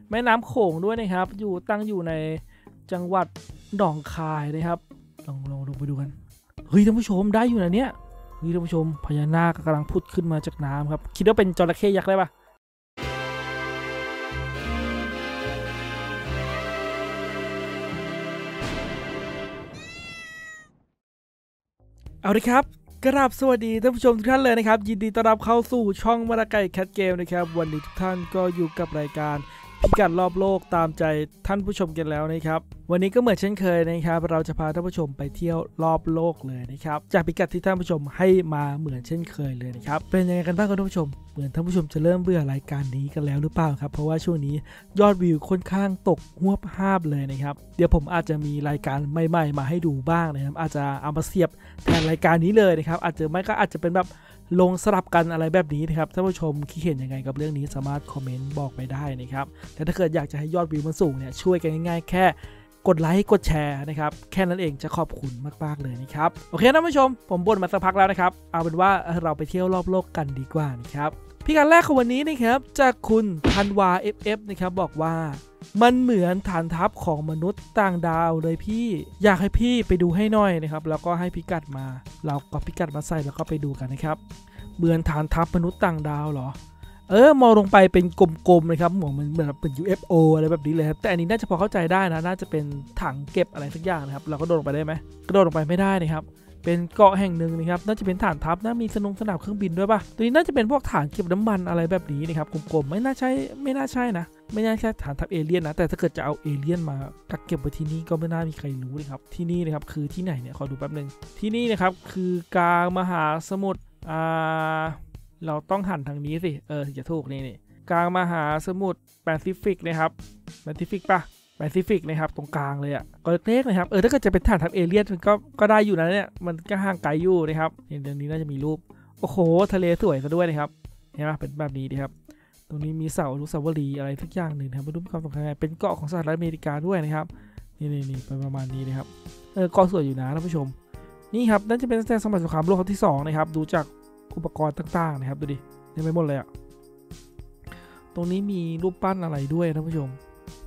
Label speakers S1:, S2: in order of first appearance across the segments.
S1: แม่น้ำโขงด้วยนะครับตั้งอยู่ในจังหวัดหนองคายนะครับลองไปดูกันเฮ้ยท่านผู้ชมได้อยู่นะเนี่ยเฮ้ยท่านผู้ชมพญานาคกำลังพุดขึ้นมาจากน้ำครับคิดว่าเป็นจระเข้ยักษ์ได้ปะเอาดิครับกราบสวัสดีท่านผู้ชมทุกท่านเลยนะครับยินดีต้อนรับเข้าสู่ช่องมาราไก่แคทเกมนะครับวันนี้ทุกท่านก็อยู่กับรายการพิกัดรอบโลกตามใจท่านผู้ชมกันแล้วนะครับวันนี้ก็เหมือนเช่นเคยนะครับเราจะพาท่านผู้ชมไปเที่ยวรอบโลกเลยนะครับจากพิกัดที่ท่านผู้ชมให้มาเหมือนเช่นเคยเลยนะครับเป็นยังไงกันบ้างครับท่านผู้ชมเหมือนท่านผู้ชมจะเริ่มเบื่อรายการนี้กันแล้วหรือเปล่าครับเพราะว่าช่วงนี้ยอดวิวค่อนข้างตกหวบภาพเลยนะครับเดี๋ยวผมอาจจะมีรายการใหม่ๆมาให้ดูบ้างนะครับอาจจะเอามาเสียบแทนรายการนี้เลยนะครับอาจจะไม่ก็อาจจะเป็นแบบลงสลับกันอะไรแบบนี้นะครับท่านผู้ชมคิดเห็นยังไงกับเรื่องนี้สามารถคอมเมนต์บอกไปได้นะครับแต่ถ้าเกิดอยากจะให้ยอดวิวมันสูงเนี่ยช่วยกันง่ายๆแค่กดไลค์กดแชร์นะครับแค่นั้นเองจะขอบคุณมากๆเลยนะครับโอเคท่านผู้ชมผมบ่นมาสักพักแล้วนะครับเอาเป็นว่าเราไปเที่ยวรอบโลกกันดีกว่านะครับพิกัดแรกของวันนี้นะครับจากคุณธันวา FF นะครับบอกว่ามันเหมือนฐานทัพของมนุษย์ต่างดาวเลยพี่อยากให้พี่ไปดูให้หน่อยนะครับแล้วก็ให้พิกัดมาเราก็พิกัดมาใส่แล้วก็ไปดูกันนะครับเหมือนฐานทัพมนุษย์ต่างดาวเหรอมองลงไปเป็นกลมๆนะครับเหมือนเป็น UFO อะไรแบบนี้เลยครับแต่อันนี้น่าจะพอเข้าใจได้นะน่าจะเป็นถังเก็บอะไรสักอย่างนะครับเราก็โดดลงไปได้ไหมกระโดดลงไปไม่ได้นะครับเป็นเกาะแห่งหนึ่งนะครับน่าจะเป็นฐานทัพนะมีสนามเครื่องบินด้วยป่ะตัวนี้น่าจะเป็นพวกฐานเก็บน้ำมันอะไรแบบนี้นะครับกลมๆไม่น่าใช่นะไม่น่าใช่ฐานทัพเอเลี่ยนนะแต่ถ้าเกิดจะเอาเอเลี่ยนมากักเก็บไว้ที่นี่ก็ไม่น่ามีใครรู้เลยครับที่นี่นะครับคือที่ไหนเนี่ยขอดูแป๊บนึงที่นี่นะครับคือกลางมหาสมุทรเราต้องหันทางนี้สิถึงจะถูกนี่กลางมหาสมุทรแปซิฟิกนะครับแปซิฟิกป่ะแปซิฟิกนะครับตรงกลางเลยอ่ะก็เล็กๆนะครับถ้าเกิดจะเป็นฐานทัพเอเลี่ยนมันก็ได้อยู่นะเนี่ยมันก็ห่างไกลอยู่นะครับเดี๋ยวนี้น่าจะมีรูปโอ้โหทะเลสวยซะด้วยนะครับเห็นไหมเป็นแบบนี้ดีครับตรงนี้มีเสาอนุสาวรีย์อะไรทุกอย่างหนึ่งนะครับไม่รู้มีความสำคัญไงเป็นเกาะของสหรัฐอเมริกาด้วยนะครับนี่เป็นประมาณนี้นะครับเกาะสวยอยู่นะท่านผู้ชมนี่ครับน่าจะเป็นสมัยสงครามโลกครั้งที่2นะครับดูจากอุปกรณ์ต่างๆนะครับดูดินี่ไม่หมดเลยอ่ะตรงนี้มีรูปปั้นอะไรด้วยท่านผู้ชม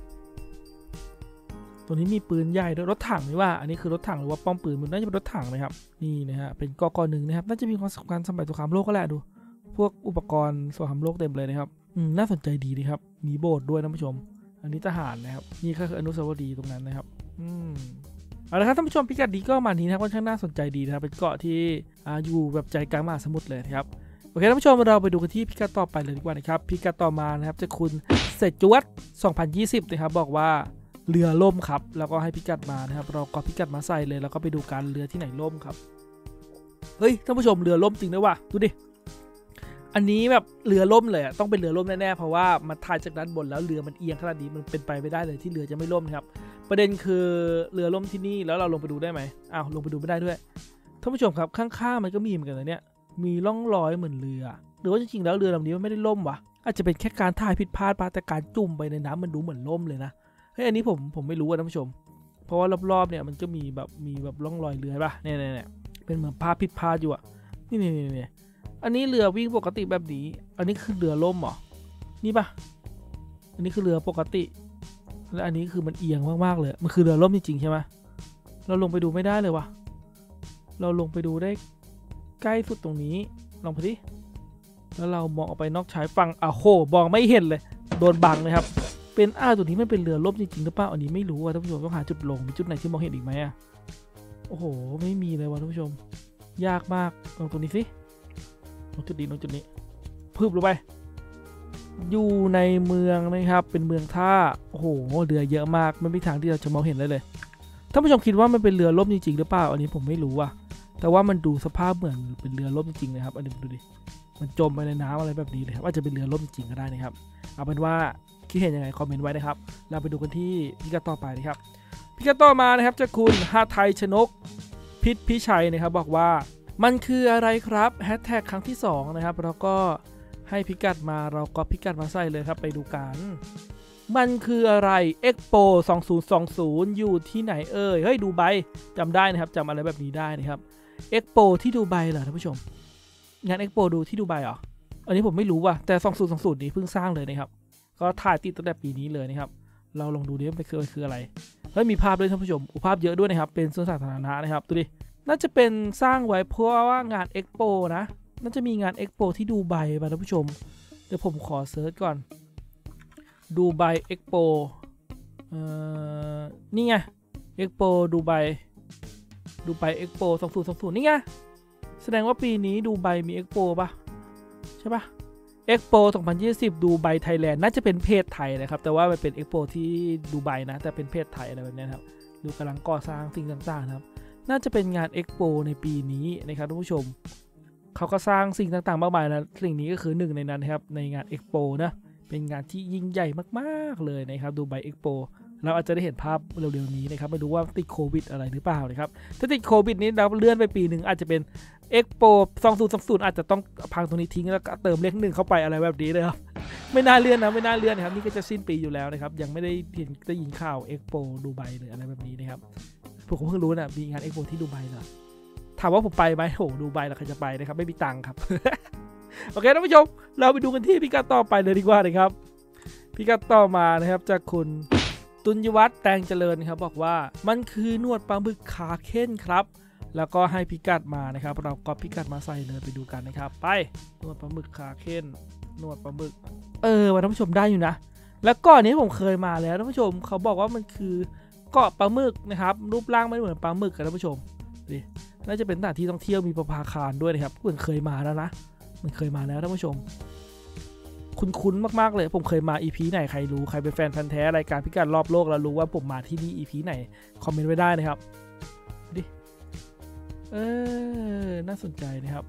S1: ตรงนี้มีปืนใหญ่ด้วยรถถังนี่ว่าอันนี้คือรถถังหรือว่าป้อมปืนมันน่าจะเป็นรถถังนะครับนี่นะฮะเป็นกอหนึ่งนะครับน่าจะมีความสำคัญสมัยสงครามโลกก็แหละดูพวกอุปกรณ์สงครามโลกเต็มเลยนะครับน่าสนใจดีนะครับมีโบสถ์ด้วยท่านผู้ชมอันนี้ทหารนะครับนี่ก็คืออนุสาวรีย์ตรงนั้นนะครับเอาละครับท่านผู้ชมพิกัดดีก็มานี้นะครับค่อนข้างน่าสนใจดีนะครับเป็นเกาะที่อยู่แบบใจกลางมหาสมุทรเลยครับโอเคท่านผู้ชมเราไปดูกันที่พิกัดต่อไปเลยดีกว่านะครับพิกัดต่อมานะครับจะคุณเศษจวด2020นะครับบอกว่าเรือล่มครับแล้วก็ให้พิกัดมานะครับเราก็พิกัดมาใส่เลยแล้วก็ไปดูการเรือที่ไหนล่มครับเฮ้ยท่านผู้ชมเรือล่มจริงด้วยว่ะดูดิอันนี้แบบเรือล่มเลยต้องเป็นเรือล่มแน่ๆเพราะว่ามันถ่ายจากด้านบนแล้วเรือมันเอียงขนาดนี้มันเป็นไปไม่ได้เลยที่เรือจะไม่ล่มครับประเด็นคือเรือล่มที่นี่แล้วเราลงไปดูได้ไหมลงไปดูไม่ได้ด้วยท่านผู้ชมครับข้างๆมันก็มีเหมือนกันเลยเนี่ยมีร่องรอยเหมือนเรือหรือว่าจริงๆแล้วเรือลำนี้มันไม่ได้ล่มวะอาจจะเป็นแค่การถ่ายผิดพลาดแต่การจุ่มไปในน้ำมันดูเหมือนล่มเลยนะเฮ้ยอันนี้ผมไม่รู้ท่านผู้ชมเพราะว่ารอบๆเนี่ยมันก็มีแบบร่องรอยเรือป่ะเนี่ยเป็นเหมือนภาพผิดพลาดอยู่อ่ะนี่อันนี้เรือวิ่งปกติแบบนี้อันนี้คือเรือล่มเหรอนี่ป่ะอันนี้คือเรือปกติและอันนี้คือมันเอียงมากๆเลยมันคือเรือล่มจริงๆใช่ไหมเราลงไปดูไม่ได้เลยวะเราลงไปดูได้ใกล้สุดตรงนี้ลองไปดิแล้วเรามองออกไปนอกชายฝั่งโหมองไม่เห็นเลยโดนบังเลยครับเป็นตัวนี้มันเป็นเรือล่มจริงๆหรือเปล่าอันนี้ไม่รู้ท่านผู้ชมต้องหาจุดลงมีจุดไหนที่มองเห็นอีกไหมโอ้โหไม่มีเลยวะท่านผู้ชมยากมากลองตรงนี้สิลงจุดนี้พึบลงไปอยู่ในเมืองนะครับเป็นเมืองท่าโอ้โหเรือเยอะมากไม่มีทางที่เราจะมองเห็นได้เลยท่านผู้ชมคิดว่ามันเป็นเรือล่มจริงๆหรือเปล่าอันนี้ผมไม่รู้แต่ว่ามันดูสภาพเหมือนเป็นเรือล่มจริงๆนะครับอันนี้ดูดิมันจมไปในน้ำอะไรแบบนี้เลยครับอาจจะเป็นเรือล่มจริงก็ได้นะครับเอาเป็นว่าคิดเห็นยังไงคอมเมนต์ไว้นะครับเราไปดูกันที่พิกัดต่อไปนะครับพิกัดต่อมานะครับจะคุณหาไทยชนกพิชัยนะครับบอกว่ามันคืออะไรครับแฮชแท็กครั้งที่2นะครับแล้วก็ให้พิกัดมาเราก็พิกัดมาใส่เลยครับไปดูกันมันคืออะไร Expo 2020อยู่ที่ไหนเฮ้ยดูไบจำได้นะครับจำอะไรแบบนี้ได้นะครับ Expo ที่ดูไบเหรอท่านผู้ชมงาน Expo ดูที่ดูไบเหรออันนี้ผมไม่รู้ว่ะแต่2020นี้เพิ่งสร้างเลยนะครับก็ถ่ายติดตั้งแต่ปีนี้เลยนะครับเราลองดูดิว่ามันคืออะไรเฮ้ยมีภาพด้วยท่านผู้ชมภาพเยอะด้วยนะครับเป็นสวนสาธารณะนะครับดูดิน่าจะเป็นสร้างไว้เพราะว่างานเอ็กโปนะน่าจะมีงานเอ็กโปที่ดูไบป่ะท่านผู้ชมเดี๋ยวผมขอเซิร์ชก่อนดูไบเอ็กโปนี่ไงเอ็กโปดูไบเอ็กโป2020นี่ไงแสดงว่าปีนี้ดูไบมีเอ็กโปป่ะใช่ป่ะเอ็กโป2020ดูไบไทยแลนด์น่าจะเป็นเพจไทยนะครับแต่ว่ามันเป็นเอ็กโปที่ดูไบนะแต่เป็นเพจไทยอะไรแบบนี้ครับดูกำลังก่อสร้างสิ่งต่างๆนะครับน่าจะเป็นงานเอ็กโปในปีนี้นะครับท่านผู้ชมเขาก็สร้างสิ่งต่างๆมากมายนะสิ่งนี้ก็คือหนึ่งในนั้นนะครับในงานเอ็กโปนะเป็นงานที่ยิ่งใหญ่มากๆเลยนะครับดูไบเอ็กโปเราอาจจะได้เห็นภาพเร็วๆนี้นะครับมาดูว่าติดโควิดอะไรหรือเปล่านะครับถ้าติดโควิดนี้เราเลื่อนไปปีหนึ่งอาจจะเป็นเอ็กโป2020อาจจะต้องพังตรงนี้ทิ้งแล้วก็เติมเลข1เข้าไปอะไรแบบนี้เลยครับไม่น่าเลื่อนนะไม่น่าเลื่อนนะครับนี่ก็จะสิ้นปีอยู่แล้วนะครับยังไม่ได้เห็นได้ยินข่าวเอ็กโปดูไบหรืออะไรแบบนี้นะครับผมเพิ่งรู้นะมีงานเอ็กโปที่ดูไบเหรอถามว่าผมไปไหมโหดูไบแล้วใครจะไปนะครับไม่มีตังค์ครับ โอเคท่านผู้ชมเราไปดูกันที่พิกัดต่อไปเลยดีกว่านะครับพิกัดต่อมานะครับจากคุณตุลยวัฒน์แตงเจริญครับบอกว่ามันคือหนวดปลาหมึกขาเข้นครับแล้วก็ให้พิกัดมานะครับเราก็พิกัดมาใส่เลยไปดูกันนะครับไปหนวดปลาหมึกขาเข้นหนวดปลาหมึกมาท่านผู้ชมได้อยู่นะแล้วก่อนนี้ผมเคยมาแล้วท่านผู้ชมเขาบอกว่ามันคือเกาะปลาหมึกนะครับรูปร่างไม่เหมือนปลาหมึกกันท่านผู้ชมดิน่าจะเป็นสถานที่ท่องเที่ยวมีประภาคารด้วยนะครับผมเคยมาแล้วนะมันเคยมาแล้วท่านผู้ชมคุ้นๆมากๆเลยผมเคยมา EP ไหนใครรู้ใครเป็นแฟนพันธุ์แท้รายการพิกัดรอบโลกแล้วรู้ว่าผมมาที่นี่ EP ไหนคอมเมนต์ไว้ได้นะครับดิน่าสนใจนะครับ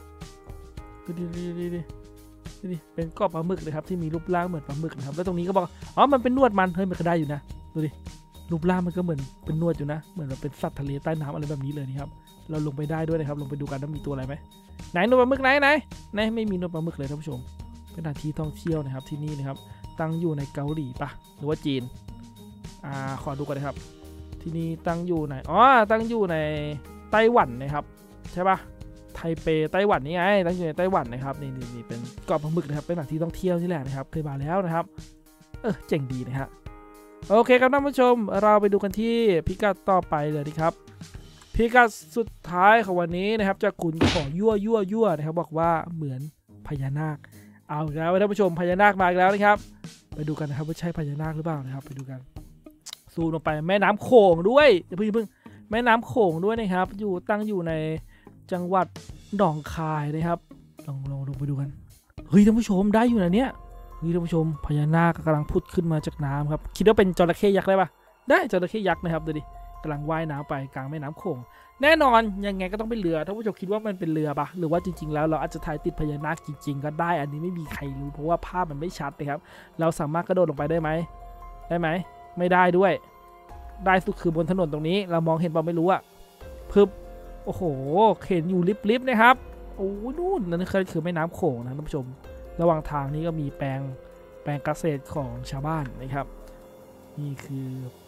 S1: ดิเป็นเกาะปลาหมึกนะครับที่มีรูปร่างเหมือนปลาหมึกนะครับแล้วตรงนี้ก็บอกมันเป็นนวดมันเฮ้ยมันก็ได้อยู่นะดูดิรูปร่างมันก็เหมือนเป็นนวดอยู่นะเหมือนเป็นสัตว์ทะเลใต้น้ำอะไรแบบนี้เลยนะครับเราลงไปได้ด้วยนะครับลงไปดูกันว่ามีตัวอะไรไหมไหนนวดปลาหมึกไหนไม่มีนวดปลาหมึกเลยท่านผู้ชมเป็นสถานที่ท่องเที่ยวนะครับที่นี่นะครับตั้งอยู่ในเกาหลีปะหรือว่าจีนขอดูกันนะครับที่นี่ตั้งอยู่ไหนตั้งอยู่ในไต้หวันนะครับใช่ปะไทเปไต้หวันนี่ไงตั้งอยู่ในไต้หวันนะครับนี่เป็นเกาะปลาหมึกนะครับเป็นสถานที่ท่องเที่ยวนี่แหละนะครับเคยมาแล้วนะครับเจ๋งดีนะฮะโอเคครับท่านผู้ชมเราไปดูกันที่พิกัดต่อไปเลยนะครับพิกัดสุดท้ายของวันนี้นะครับจะคุณขอยั่วนะครับบอกว่าเหมือนพญานาคเอาแล้วท่านผู้ชมพญานาคมาอีกแล้วนะครับไปดูกันนะครับว่าใช่พญานาคหรือเปล่านะครับไปดูกันซูมลงไปแม่น้ำโขงด้วยอย่าเพิ่งแม่น้ำโขงด้วยนะครับตั้งอยู่ในจังหวัดหนองคายนะครับลองไปดูกันเฮ้ยท่านผู้ชมได้อยู่นะเนี่ยท่านผู้ชมพญานาคกำลังพุดขึ้นมาจากน้ำครับคิดว่าเป็นจระเข้ยักษ์ได้ปะได้จระเข้ยักษ์นะครับดูดิกำลังว่ายน้ำไปกลางแม่น้ำโขงแน่นอนยังไงก็ต้องเป็นเรือท่านผู้ชมคิดว่ามันเป็นเรือปะหรือว่าจริงๆแล้วเราอาจจะถ่ายติดพญานาคจริงๆก็ได้อันนี้ไม่มีใครรู้เพราะว่าภาพมันไม่ชัดนะครับเราสามารถกระโดดลงไปได้ไหมไม่ได้ด้วยได้สุดคือบนถนนตรงนี้เรามองเห็นเปล่าไม่รู้อะโอ้โหเห็นอยู่ลิบๆนะครับโอ้นู่นนั่นคือแม่น้ำโขงนะท่านผู้ชมระหว่างทางนี้ก็มีแปลงเกษตรของชาวบ้านนะครับนี่คือ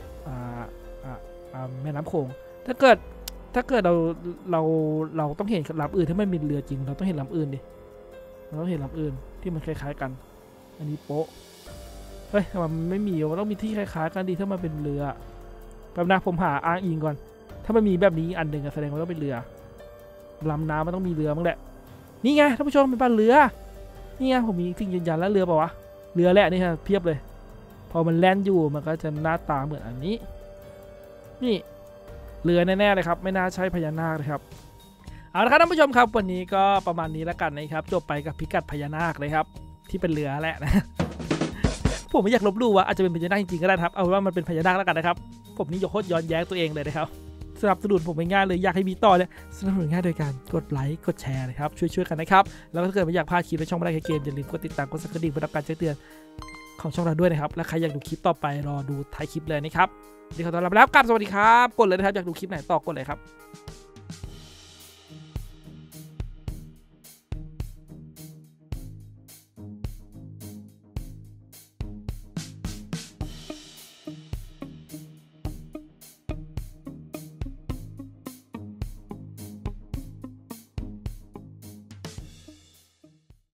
S1: แม่น้ำโขงถ้าเกิดเราต้องเห็นลำอื่นถ้าไม่มีเรือจริงเราต้องเห็นลำอื่นดิเราต้องเห็นลำอื่นที่มันคล้ายๆกันอันนี้โป๊ะเฮ้ยทำไมมันไม่มีมันต้องมีที่คล้ายๆกันดิถ้ามันเป็นเรือแบบนะผมหาอ้างอิงก่อนถ้ามันมีแบบนี้อันหนึ่งแสดงว่าต้องเป็นเรือลำน้ำมันต้องมีเรือมั้งแหละนี่ไงท่านผู้ชมเป็นบ้านเรือนี่ไงผมมีสิ่งยืนยันแล้วเรือเปล่าวะเรือแหละนี่ฮะเพียบเลยพอมันแล่นอยู่มันก็จะหน้าตาเหมือนอันนี้นี่เรือแน่ๆเลยครับไม่น่าใช่พญานาคเลยครับเอาละครับท่านผู้ชมครับวันนี้ก็ประมาณนี้แล้วกันนะครับจบไปกับพิกัดพญานาคเลยครับที่เป็นเรือแหละนะ ผมไม่อยากลบหลู่ว่าอาจจะเป็นพญานาคจริงๆก็ได้ครับเอาว่ามันเป็นพญานาคแล้วกันนะครับผมนี่ยกโคตรย้อนแย้งตัวเองเลยนะครับสนับสนุนผมง่ายๆเลยอยากให้มีต่อเนี่ยสนับสนุนง่ายโดยการกดไลค์กดแชร์นะครับช่วยกันนะครับแล้วก็ถ้าเกิดไม่อยากพลาดคลิปในช่องไม่ได้เกมอย่าลืมกดติดตามกดสั่นกระดิ่งเพื่อรับการแจ้งเตือนของช่องเราด้วยนะครับและใครอยากดูคลิปต่อไปรอดูท้ายคลิปเลยนะครับเดี๋ยวขอต้อนรับแล้วครับสวัสดีครับกดเลยนะครับอยากดูคลิปไหนต่อกดเลยครับ